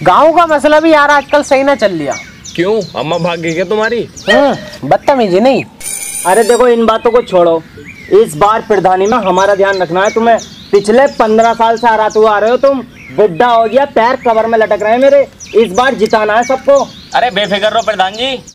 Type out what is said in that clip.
गाँव का मसला भी यार आजकल सही ना चल लिया। क्यों, अम्मा भाग गई क्या तुम्हारी? बदतमीजी नहीं। अरे देखो, इन बातों को छोड़ो, इस बार प्रधानी में हमारा ध्यान रखना है तुम्हें। पिछले 15 साल से हराते हुए आ रहे हो तुम, बुढ़ा हो गया, पैर कवर में लटक रहे हैं मेरे। इस बार जिताना है सबको। अरे बेफिक्र रहो प्रधान जी।